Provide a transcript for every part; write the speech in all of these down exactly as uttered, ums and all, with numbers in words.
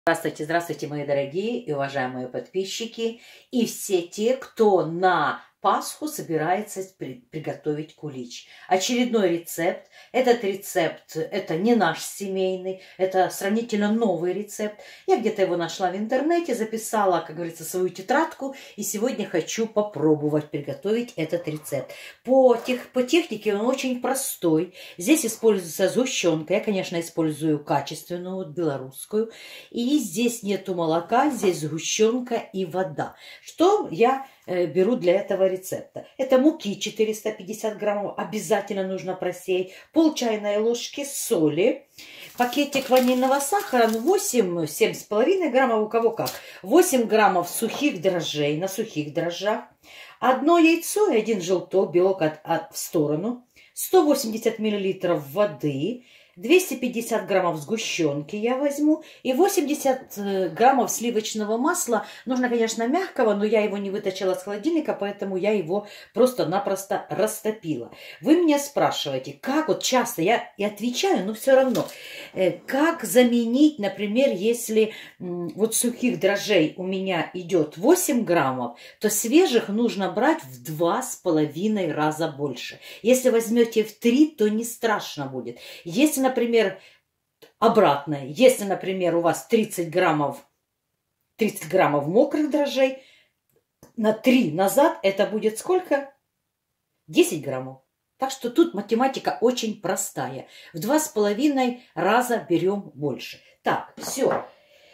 Здравствуйте, здравствуйте, мои дорогие и уважаемые подписчики и все те, кто на Пасху собирается при приготовить кулич. Очередной рецепт. Этот рецепт, это не наш семейный, это сравнительно новый рецепт. Я где-то его нашла в интернете, записала, как говорится, свою тетрадку, и сегодня хочу попробовать приготовить этот рецепт. По, тех, по технике он очень простой. Здесь используется сгущенка. Я, конечно, использую качественную, вот, белорусскую. И здесь нету молока, здесь сгущенка и вода. Что я э, беру для этого рецепта? Это муки четыреста пятьдесят граммов, обязательно нужно просеять. Пол чайной ложки соли. Пакетик ванильного сахара, ну восемь-семь с половиной граммов, у кого как. восемь граммов сухих дрожжей, на сухих дрожжах. Одно яйцо и один желток, белок от, от, в сторону. сто восемьдесят миллилитров воды. двести пятьдесят граммов сгущенки я возьму и восемьдесят граммов сливочного масла. Нужно, конечно, мягкого, но я его не вытащила с холодильника, поэтому я его просто-напросто растопила. Вы меня спрашиваете, как, вот часто я и отвечаю, но все равно, как заменить, например, если вот сухих дрожжей у меня идет восемь граммов, то свежих нужно брать в два с половиной раза больше. Если возьмете в три, то не страшно будет. Если, например, обратно, если, например, у вас тридцать граммов, тридцать граммов мокрых дрожжей, на три назад это будет сколько? десять граммов. Так что тут математика очень простая. В два с половиной раза берем больше. Так, все.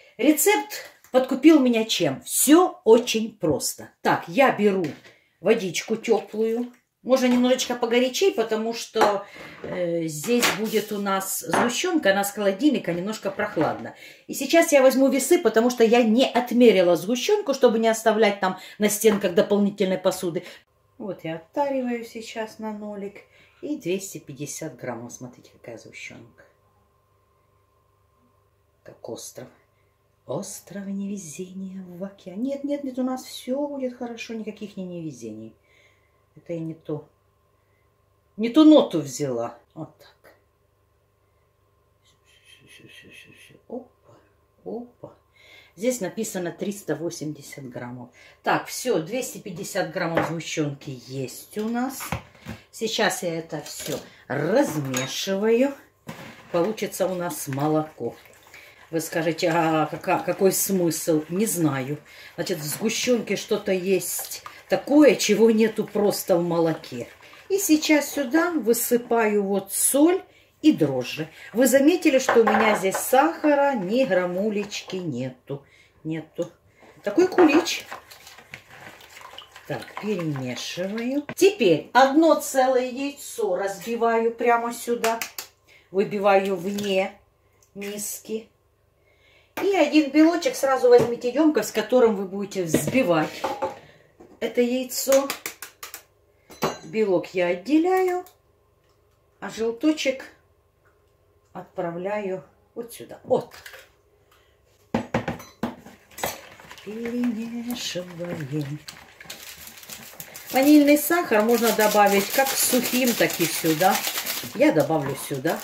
Рецепт подкупил меня чем? Все очень просто. Так, я беру водичку теплую. Можно немножечко погорячей, потому что э, здесь будет у нас сгущенка, она с холодильника немножко прохладна. И сейчас я возьму весы, потому что я не отмерила сгущенку, чтобы не оставлять там на стенках дополнительной посуды. Вот я оттариваю сейчас на нолик. И двести пятьдесят граммов. Смотрите, какая сгущенка. Как остров. Остров невезения в океане. Нет, нет, нет, у нас все будет хорошо, никаких не невезений. Это я не то, не ту ноту взяла. Вот так. Опа, опа. Здесь написано триста восемьдесят граммов. Так, все, двести пятьдесят граммов сгущенки есть у нас. Сейчас я это все размешиваю. Получится у нас молоко. Вы скажете, а какая, какой смысл? Не знаю. Значит, в сгущенке что-то есть такое, чего нету просто в молоке. И сейчас сюда высыпаю вот соль и дрожжи. Вы заметили, что у меня здесь сахара ни грамулечки нету. Нету. Такой кулич. Так, перемешиваю. Теперь одно целое яйцо разбиваю прямо сюда. Выбиваю вне миски. И один белочек сразу возьмите емкость, с которым вы будете взбивать это яйцо. Белок я отделяю, а желточек отправляю вот сюда. Вот. Перемешиваем. Ванильный сахар можно добавить как сухим, так и сюда. Я добавлю сюда.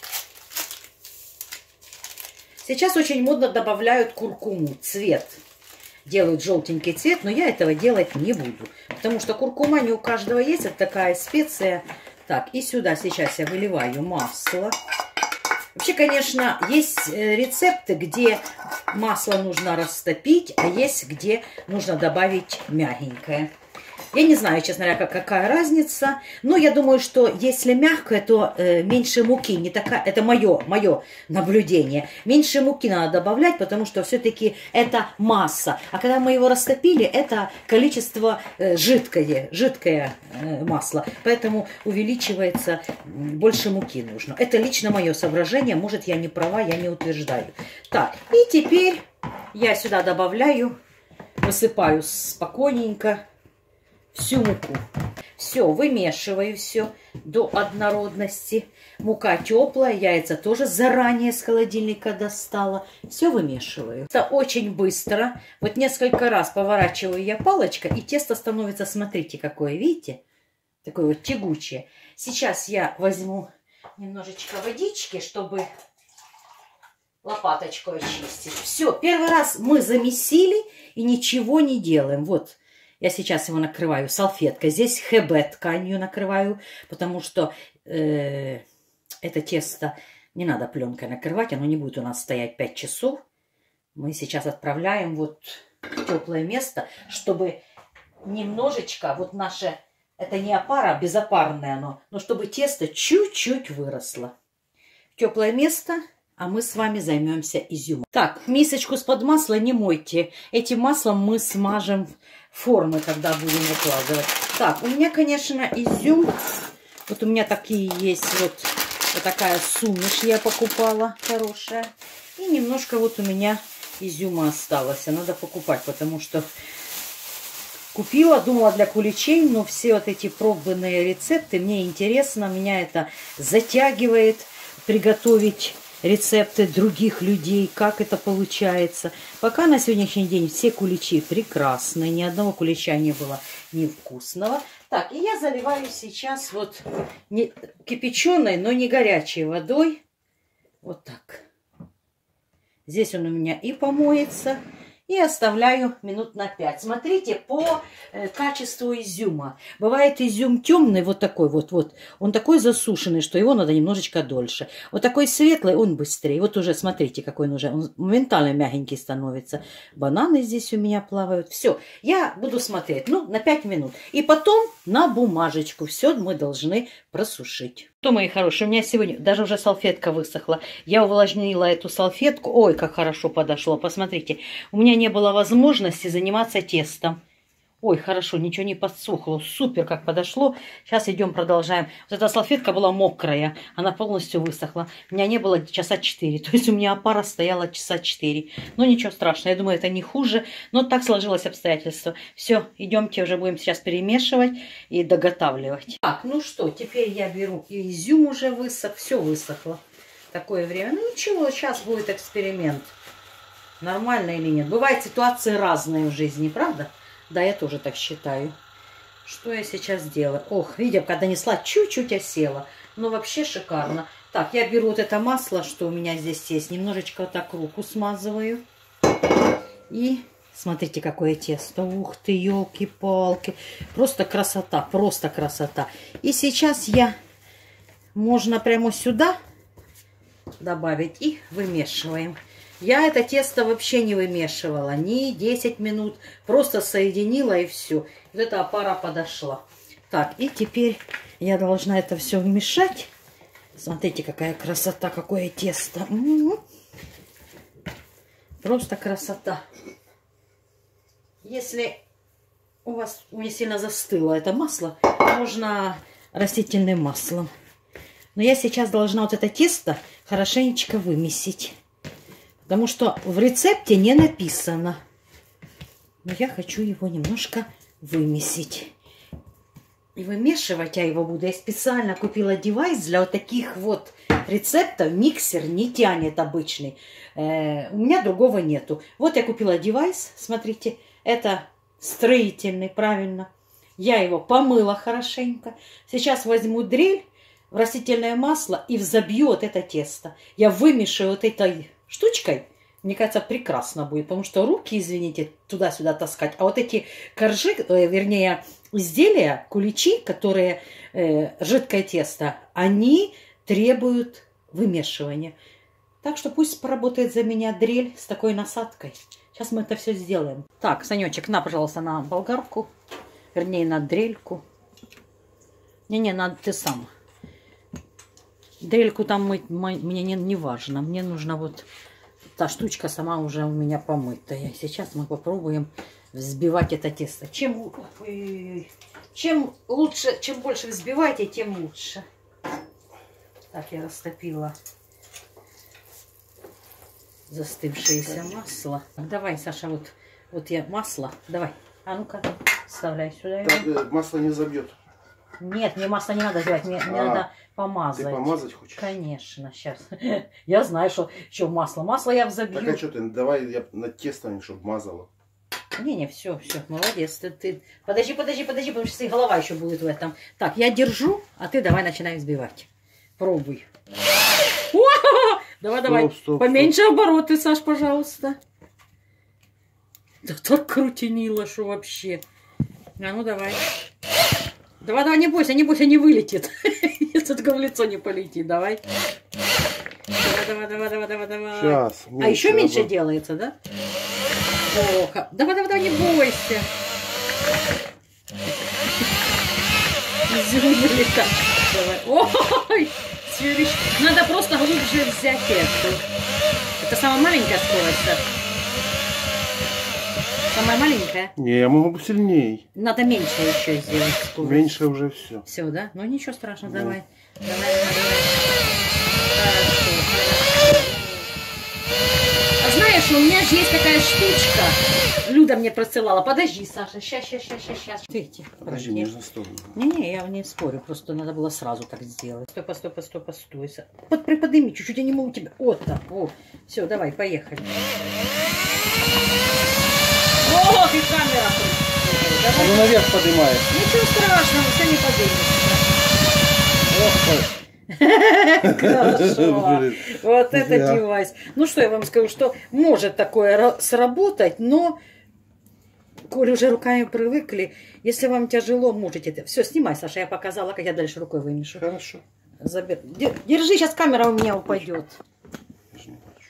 Сейчас очень модно добавляют куркуму, цвет. Делают желтенький цвет, но я этого делать не буду. Потому что куркума не у каждого есть, это такая специя. Так, и сюда сейчас я выливаю масло. Вообще, конечно, есть рецепты, где масло нужно растопить, а есть, где нужно добавить мягенькое. Я не знаю, честно говоря, какая разница. Но я думаю, что если мягкое, то э, меньше муки. Не такая, это мое, мое наблюдение. Меньше муки надо добавлять, потому что все-таки это масса. А когда мы его растопили, это количество э, жидкое, жидкое э, масло. Поэтому увеличивается, больше муки нужно. Это лично мое соображение. Может, я не права, я не утверждаю. Так, и теперь я сюда добавляю, высыпаю спокойненько всю муку. Все, вымешиваю все до однородности. Мука теплая, яйца тоже заранее с холодильника достала. Все вымешиваю. Это очень быстро. Вот несколько раз поворачиваю я палочкой, и тесто становится, смотрите, какое, видите? Такое вот тягучее. Сейчас я возьму немножечко водички, чтобы лопаточкой очистить. Все, первый раз мы замесили и ничего не делаем. Вот, я сейчас его накрываю салфеткой. Здесь ХБ тканью накрываю, потому что э, это тесто не надо пленкой накрывать, оно не будет у нас стоять пять часов. Мы сейчас отправляем вот в теплое место, чтобы немножечко вот наше, это не опара, а безопарное оно, но чтобы тесто чуть-чуть выросло. В теплое место, а мы с вами займемся изюмом. Так, мисочку с-под масла не мойте. Этим маслом мы смажем формы, когда будем выкладывать. Так, у меня, конечно, изюм. Вот у меня такие есть, вот, вот такая сумеш я покупала, хорошая. И немножко вот у меня изюма осталось. Надо покупать, потому что купила, думала для куличей, но все вот эти пробные рецепты, мне интересно, меня это затягивает приготовить рецепты других людей, как это получается. Пока на сегодняшний день все куличи прекрасные, ни одного кулича не было невкусного. Так, и я заливаю сейчас вот не кипяченой, но не горячей водой. Вот так. Здесь он у меня и помоется, и оставляю минут на пять. Смотрите по э, качеству изюма. Бывает изюм темный, вот такой вот, вот. Он такой засушенный, что его надо немножечко дольше. Вот такой светлый, он быстрее. Вот уже смотрите, какой он уже. Он моментально мягенький становится. Бананы здесь у меня плавают. Все, я буду смотреть, ну, на пять минут. И потом на бумажечку. Все мы должны просушить. Что, мои хорошие, у меня сегодня даже уже салфетка высохла. Я увлажнила эту салфетку. Ой, как хорошо подошло. Посмотрите, у меня не было возможности заниматься тестом. Ой, хорошо, ничего не подсохло. Супер, как подошло. Сейчас идем, продолжаем. Вот эта салфетка была мокрая. Она полностью высохла. У меня не было часа четыре. То есть у меня опара стояла часа четыре. Но ничего страшного. Я думаю, это не хуже. Но так сложилось обстоятельство. Все, идемте, уже будем сейчас перемешивать и доготавливать. Так, ну что, теперь я беру. И изюм уже высох. Все высохло. Такое время. Ну ничего, сейчас будет эксперимент. Нормально или нет. Бывают ситуации разные в жизни, правда? Да, я тоже так считаю. Что я сейчас делаю? Ох, видите, когда несла, чуть-чуть осела. Но вообще шикарно. Так, я беру вот это масло, что у меня здесь есть. Немножечко вот так руку смазываю. И смотрите, какое тесто. Ух ты, елки-палки. Просто красота, просто красота. И сейчас я, можно прямо сюда добавить и вымешиваем. Я это тесто вообще не вымешивала, ни десять минут, просто соединила и все. Вот эта опара подошла. Так, и теперь я должна это все вмешать. Смотрите, какая красота, какое тесто. М-м-м. Просто красота. Если у вас не сильно застыло это масло, можно растительным маслом. Но я сейчас должна вот это тесто хорошенечко вымесить. Потому что в рецепте не написано. Но я хочу его немножко вымесить. И вымешивать я его буду. Я специально купила девайс для вот таких вот рецептов. Миксер не тянет обычный. Э, у меня другого нету. Вот я купила девайс. Смотрите, это строительный, правильно. Я его помыла хорошенько. Сейчас возьму дрель в растительное масло и взобью вот это тесто. Я вымешаю вот этой штучкой, мне кажется, прекрасно будет, потому что руки, извините, туда-сюда таскать, а вот эти коржи, э, вернее, изделия, куличи, которые э, жидкое тесто, они требуют вымешивания. Так что пусть поработает за меня дрель с такой насадкой. Сейчас мы это все сделаем. Так, Санечек, на, пожалуйста, на болгарку, вернее, на дрельку. Не-не, надо ты сам. Дрельку там мыть мне не, не важно. Мне нужна вот та штучка сама уже у меня помытая. Сейчас мы попробуем взбивать это тесто. Чем, чем лучше, чем больше взбиваете, тем лучше. Так, я растопила застывшееся масло. Давай, Саша, вот, вот я масло. Давай. А ну-ка, вставляй сюда его. Так, э, масло не забьет. Нет, мне масло не надо взять, мне, а, мне надо помазать. Ты помазать хочешь? Конечно, сейчас. Я знаю, что, что масло. Масло я взобью. Так а что ты, давай я на тесто, чтобы мазала. Не-не, все, все, молодец. Ты, ты... Подожди, подожди, подожди, потому что голова еще будет в этом. Так, я держу, а ты давай начинай взбивать. Пробуй. Давай, Стоп, давай. стоп, Поменьше обороты, Саш, пожалуйста. Да так крутинило, что вообще. А ну давай. Давай, давай, не бойся, не бойся, не вылетит. Если только в лицо не полетит. Давай. Давай, давай, давай, давай, давай, давай. Сейчас. А еще меньше оборот. делается, да? Плохо. Давай, давай, давай, не бойся. Изюм вылетает. Давай. Ой, свирищ. Надо просто глубже взять эту. Это самая маленькая скорость, да? Самая маленькая? Не, я могу сильней. Надо меньше еще сделать скорость. Меньше уже все. Все, да? Ну ничего страшного, Да. давай. Давай, давай, давай. Хорошо, хорошо. А знаешь, у меня же есть такая штучка. Люда мне присылала. Подожди, Саша. Сейчас, сейчас, сейчас, сейчас, сейчас. Видите? Подожди, мне же на сторону. Не-не, я не спорю. Просто надо было сразу так сделать. Стой, постой, постой, постой. Под, приподними чуть-чуть, я не могу тебя. Вот так, вот. Все, давай, поехали. Ох, и камера. А ну наверх поднимает. Ничего страшного, все не поднимется. Хорошо. Вот это Я. девайс. Ну что я вам скажу, что может такое ра- сработать, но коли уже руками привыкли, если вам тяжело, можете это. Все, снимай, Саша, я показала, как я дальше рукой вымешу. Хорошо. Забер- Дер- Держи, сейчас камера у меня упадет. Я же не хочу.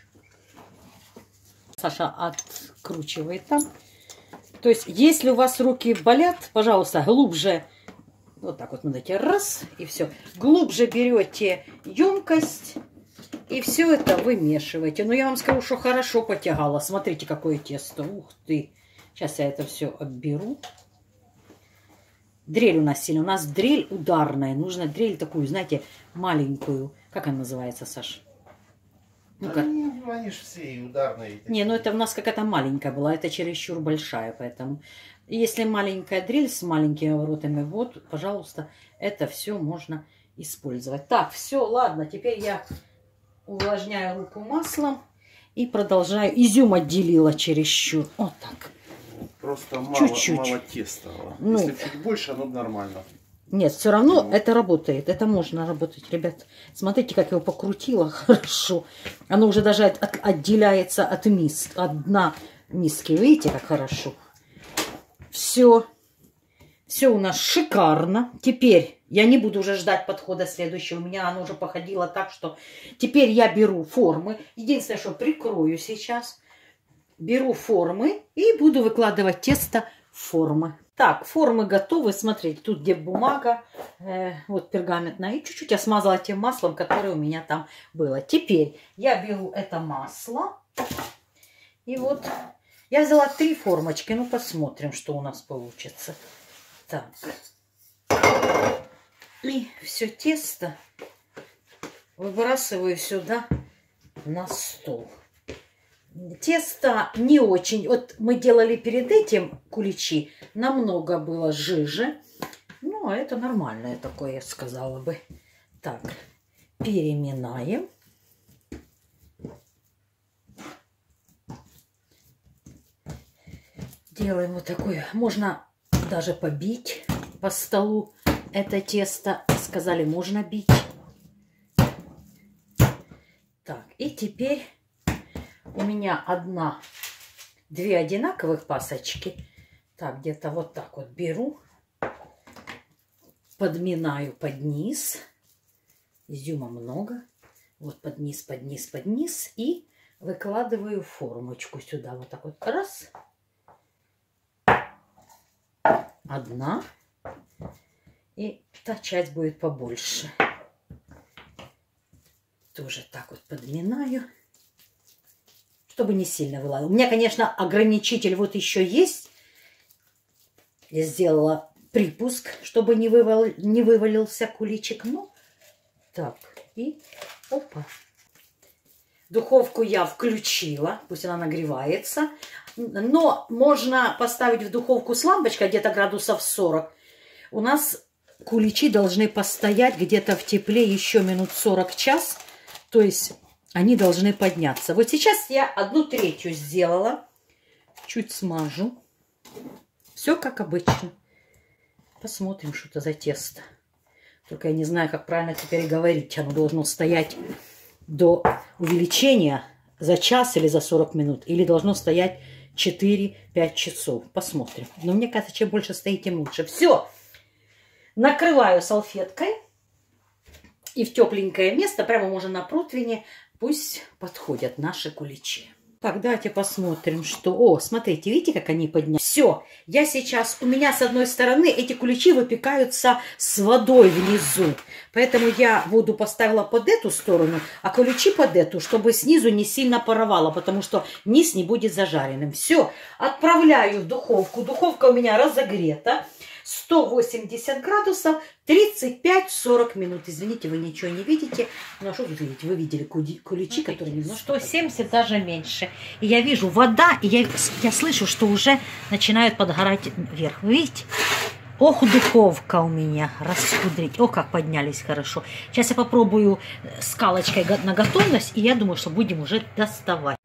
Саша откручивает там. То есть, если у вас руки болят, пожалуйста, глубже, вот так вот надо, раз, и все. Глубже берете емкость, и все это вымешиваете. Но я вам скажу, что хорошо потягало. Смотрите, какое тесто. Ух ты. Сейчас я это все обберу. Дрель у нас сильная. У нас дрель ударная. Нужно дрель такую, знаете, маленькую. Как она называется, Саш? Ну-ка. Они, они же все и ударные. Не, ну это у нас какая-то маленькая была, это чересчур большая, поэтому если маленькая дрель с маленькими воротами, вот, пожалуйста, это все можно использовать. Так, все, ладно, теперь я увлажняю руку маслом и продолжаю. Изюм отделила чересчур, вот так. Просто мало, Чуть-чуть. мало теста. Ну. Если чуть больше, оно нормально. Нет, все равно Ну. это работает, это можно работать, ребят. Смотрите, как я его покрутила, хорошо. Оно уже даже от- от- отделяется от мис, от дна миски, видите, как хорошо. Все, все у нас шикарно. Теперь я не буду уже ждать подхода следующего. У меня оно уже походило так, что теперь я беру формы. Единственное, что прикрою сейчас. Беру формы и буду выкладывать тесто в формы. Так, формы готовы. Смотрите, тут где бумага, э, вот пергаментная. И чуть-чуть я смазала тем маслом, которое у меня там было. Теперь я беру это масло. И вот я взяла три формочки. Ну, посмотрим, что у нас получится. Так. И все тесто выбрасываю сюда на стол. Тесто не очень. Вот мы делали перед этим куличи. Намного было жиже. Ну, а это нормальное такое, я сказала бы. Так, переминаем. Делаем вот такое. Можно даже побить по столу это тесто. Сказали, можно бить. Так, и теперь у меня одна, две одинаковых пасочки. Так, где-то вот так вот беру. Подминаю под низ. Изюма много. Вот под низ, под низ, под низ. И выкладываю формочку сюда. Вот так вот. Раз. Одна. И та часть будет побольше. Тоже так вот подминаю. Чтобы не сильно вылазило. У меня, конечно, ограничитель вот еще есть. Я сделала припуск, чтобы не, вывал... не вывалился куличик. Ну, так. И опа. Духовку я включила. Пусть она нагревается. Но можно поставить в духовку с лампочкой где-то градусов сорок. У нас куличи должны постоять где-то в тепле еще минут сорок час. То есть они должны подняться. Вот сейчас я одну третью сделала. Чуть смажу. Все как обычно. Посмотрим, что это за тесто. Только я не знаю, как правильно теперь говорить. Оно должно стоять до увеличения за час или за сорок минут, или должно стоять четыре-пять часов. Посмотрим. Но мне кажется, чем больше стоит, тем лучше. Все. Накрываю салфеткой. И в тепленькое место, прямо можно на противне, пусть подходят наши куличи. Так, давайте посмотрим, что... О, смотрите, видите, как они поднялись? Все, я сейчас... У меня с одной стороны эти куличи выпекаются с водой внизу. Поэтому я воду поставила под эту сторону, а куличи под эту, чтобы снизу не сильно паровало, потому что низ не будет зажаренным. Все, отправляю в духовку. Духовка у меня разогрета. сто восемьдесят градусов, тридцать пять сорок минут. Извините, вы ничего не видите. Ну, а что тут видите? Вы видели куличи, которые немножко... сто семьдесят, даже меньше. И я вижу вода, и я, я слышу, что уже начинают подгорать вверх. Вы видите? Ох, духовка у меня раскудрить. О, как поднялись хорошо. Сейчас я попробую скалочкой на готовность, и я думаю, что будем уже доставать.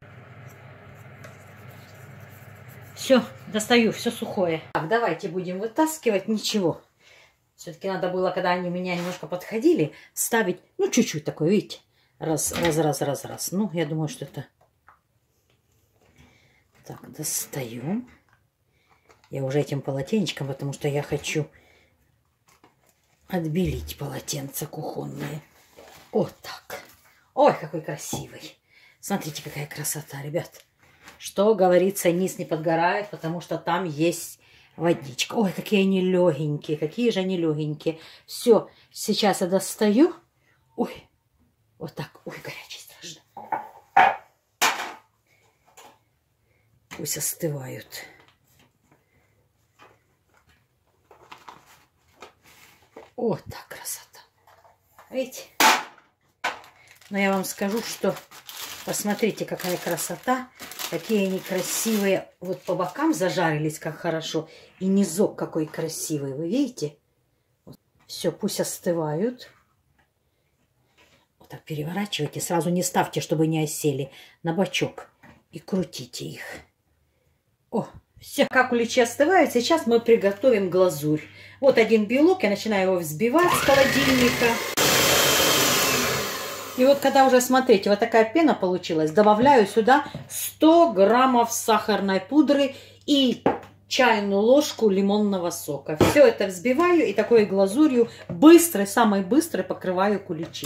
Все, достаю, все сухое. Так, давайте будем вытаскивать. Ничего. Все-таки надо было, когда они у меня немножко подходили, ставить, ну, чуть-чуть такой, видите? Раз, раз, раз, раз, раз. Ну, я думаю, что это... Так, достаю. Я уже этим полотенечком, потому что я хочу отбелить полотенца кухонные. Вот так. Ой, какой красивый. Смотрите, какая красота, ребят. Что говорится, низ не подгорает, потому что там есть водичка. Ой, какие они легенькие, какие же они легенькие. Все, сейчас я достаю. Ой, вот так. Ой, горячий страшно. Пусть остывают. Вот так красота. Видите? Но я вам скажу, что посмотрите, какая красота. Какие они красивые. Вот по бокам зажарились, как хорошо. И низок какой красивый. Вы видите? Вот. Все, пусть остывают. Вот так переворачивайте. Сразу не ставьте, чтобы не осели. На бочок. И крутите их. О, все. Как куличи остывают, сейчас мы приготовим глазурь. Вот один белок. Я начинаю его взбивать с холодильника. И вот когда уже, смотрите, вот такая пена получилась, добавляю сюда сто граммов сахарной пудры и чайную ложку лимонного сока. Все это взбиваю и такой глазурью быстрой, самой быстрой покрываю куличи.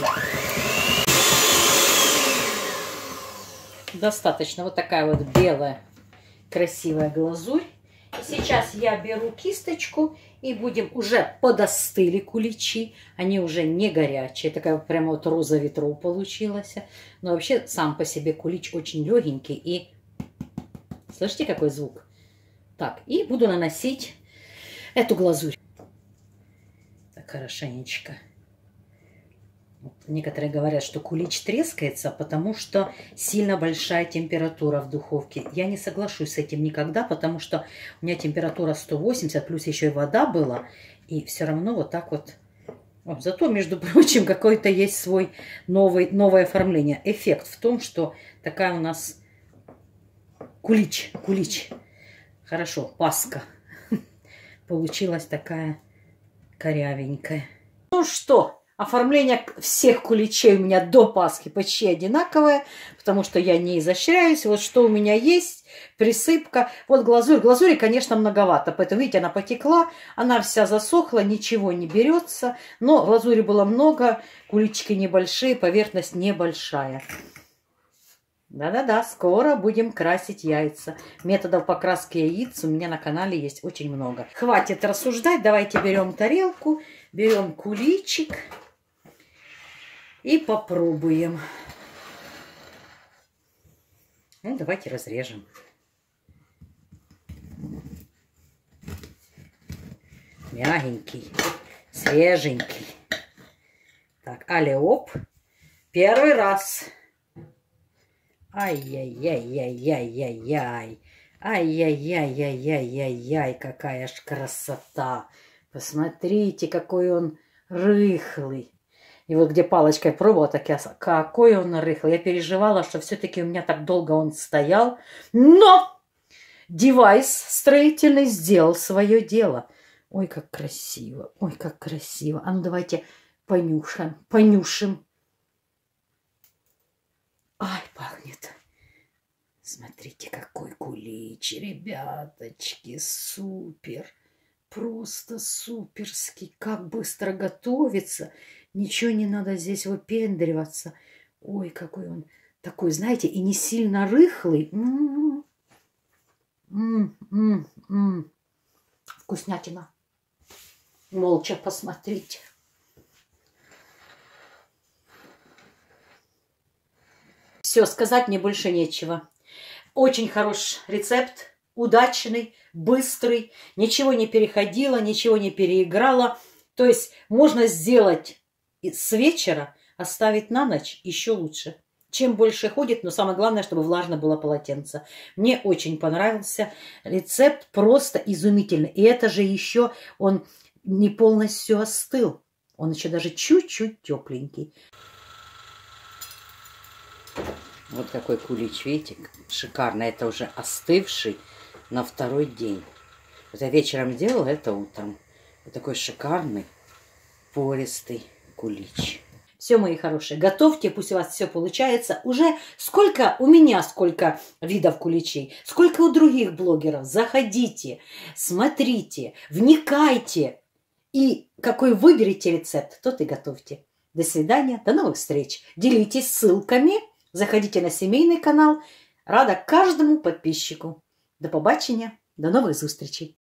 Достаточно вот такая вот белая красивая глазурь. И сейчас я беру кисточку и будем, уже подостыли куличи, они уже не горячие, такая прямо вот роза ветров получилась. Но вообще сам по себе кулич очень легенький и слышите, какой звук? Так, и буду наносить эту глазурь. Так, хорошенечко. Вот некоторые говорят, что кулич трескается, потому что сильно большая температура в духовке. Я не соглашусь с этим никогда, потому что у меня температура сто восемьдесят, плюс еще и вода была. И все равно вот так вот. О, зато, между прочим, какой-то есть свой новый, новое оформление. Эффект в том, что такая у нас кулич, кулич. Хорошо, паска. Получилась такая корявенькая. Ну что? Оформление всех куличей у меня до Пасхи почти одинаковое, потому что я не изощряюсь. Вот что у меня есть, присыпка. Вот глазурь. Глазури, конечно, многовато, поэтому, видите, она потекла, она вся засохла, ничего не берется. Но глазури было много, куличики небольшие, поверхность небольшая. Да-да-да, скоро будем красить яйца. Методов покраски яиц у меня на канале есть очень много. Хватит рассуждать, давайте берем тарелку, берем куличик. И попробуем. Ну, давайте разрежем. Мягенький, свеженький. Так, алеоп. Первый раз. Ай-яй-яй-яй-яй-яй-яй. Ай-яй-яй-яй-яй-яй-яй. Какая ж красота. Посмотрите, какой он рыхлый. И вот где палочкой пробовала, так я... Какой он рыхлый. Я переживала, что все-таки у меня так долго он стоял. Но девайс строительный сделал свое дело. Ой, как красиво. Ой, как красиво. А ну давайте понюшаем. Понюшим. Ай, пахнет. Смотрите, какой кулич, ребяточки, супер. Просто суперский. Как быстро готовится. Ничего не надо здесь выпендриваться. Ой, какой он такой, знаете, и не сильно рыхлый. М-м-м. М-м-м. Вкуснятина. Молча посмотрите. Все, сказать мне больше нечего. Очень хороший рецепт, удачный, быстрый, ничего не переходило, ничего не переиграло. То есть можно сделать с вечера, оставить на ночь еще лучше. Чем больше ходит, но самое главное, чтобы влажно было полотенце. Мне очень понравился рецепт, просто изумительный. И это же еще он не полностью остыл. Он еще даже чуть-чуть тепленький. Вот какой кулич, видите, шикарно. Это уже остывший на второй день. Вот я вечером делала, это утром. Вот такой шикарный, пористый кулич. Все, мои хорошие, готовьте, пусть у вас все получается. Уже сколько, у меня сколько видов куличей, сколько у других блогеров. Заходите, смотрите, вникайте. И какой выберете рецепт, тот и готовьте. До свидания, до новых встреч. Делитесь ссылками. Заходите на семейный канал. Рада каждому подписчику. До побачення, до нових зустрічей.